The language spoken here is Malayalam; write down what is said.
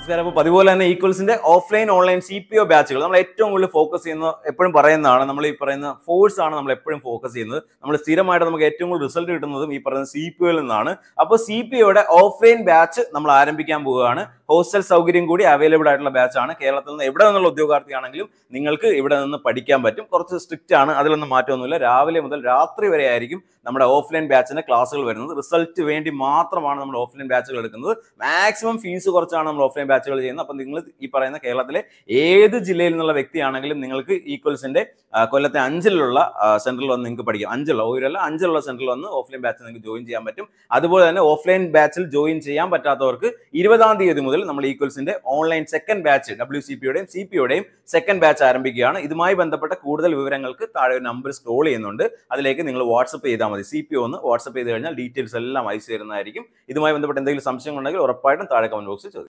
നമസ്കാരം. അപ്പോൾ അതുപോലെ തന്നെ ഈക്വൽസിന്റെ ഓഫ്ലൈൻ ഓൺലൈൻ CPO ബാച്ചുകൾ നമ്മൾ ഏറ്റവും കൂടുതൽ ഫോക്കസ് ചെയ്യുന്നത് എപ്പോഴും പറയുന്നതാണ്. നമ്മൾ ഈ പറയുന്ന ഫോഴ്സ് ആണ് നമ്മൾ എപ്പോഴും ഫോക്കസ് ചെയ്യുന്നത്. നമ്മൾ സ്ഥിരമായിട്ട് നമുക്ക് ഏറ്റവും കൂടുതൽ റിസൾട്ട് കിട്ടുന്നതും ഈ പറയുന്ന CPOയിൽ നിന്നാണ്. അപ്പോൾ CPOയുടെ ഓഫ്ലൈൻ ബാച്ച് നമ്മൾ ആരംഭിക്കാൻ പോവുകയാണ്. ഹോസ്റ്റൽ സൗകര്യം കൂടി അവൈലബിൾ ആയിട്ടുള്ള ബാച്ചാണ്. കേരളത്തിൽ നിന്ന് എവിടെ നിന്നുള്ള ഉദ്യോഗാർത്ഥിയാണെങ്കിലും നിങ്ങൾക്ക് ഇവിടെ നിന്ന് പഠിക്കാൻ പറ്റും. കുറച്ച് സ്ട്രിക്റ്റ് ആണ്, അതിലൊന്നും മാറ്റമൊന്നുമില്ല. രാവിലെ മുതൽ രാത്രി വരെ ആയിരിക്കും നമ്മുടെ ഓഫ്ലൈൻ ബാച്ചിന്റെ ക്ലാസ്സുകൾ വരുന്നത്. റിസൾട്ട് വേണ്ടി മാത്രമാണ് നമ്മൾ ഓഫ്ലൈൻ ബാച്ചുകൾ എടുക്കുന്നത്. മാക്സിമം ഫീസ് കുറച്ചാണ് നമ്മൾ ഓഫ്ലൈൻ ബാച്ചുകൾ ചെയ്യുന്നത്. അപ്പം നിങ്ങൾ ഈ പറയുന്ന കേരളത്തിലെ ഏത് ജില്ലയിൽ നിന്നുള്ള വ്യക്തിയാണെങ്കിലും നിങ്ങൾക്ക് ഈക്വൽസിന്റെ കൊല്ലത്തെ 5-ലുള്ള സെന്ററിൽ വന്ന് നിങ്ങൾക്ക് പഠിക്കാം. 5-ലുള്ള സെന്ററിൽ വന്ന് ഓഫ്ലൈൻ ബാച്ച് നിങ്ങൾക്ക് ജോയിൻ ചെയ്യാൻ പറ്റും. അതുപോലെ തന്നെ ഓഫ്ലൈൻ ബാച്ചിൽ ജോയിൻ ചെയ്യാൻ പറ്റാത്തവർക്ക് 20-ാം തീയതി മുതൽ നമ്മൾ ഈക്വൽസിന്റെ ഓൺലൈൻ സെക്കൻഡ് ബാച്ച് WCPയുടെയും CPOയുടെയും സെക്കൻഡ് ബാച്ച് ആരംഭിക്കുകയാണ്. ഇതുമായി ബന്ധപ്പെട്ട കൂടുതൽ വിവരങ്ങൾക്ക് താഴെ ഒരു നമ്പർ സ്ക്രോൾ ചെയ്യുന്നുണ്ട്. അതിലേക്ക് നിങ്ങൾ വാട്സപ്പ് ചെയ്താൽ മതി. CPO ഒന്ന് വാട്സപ്പ് ചെയ്ത് കഴിഞ്ഞാൽ ഡീറ്റെയിൽസ് എല്ലാം അയച്ചു തരുന്നതായിരിക്കും. ഇതുമായി ബന്ധപ്പെട്ട് എന്തെങ്കിലും സംശയം ഉണ്ടെങ്കിൽ ഉറപ്പായിട്ടും താഴെ കമന്റ് ബോക്സിൽ ചോദിക്കും.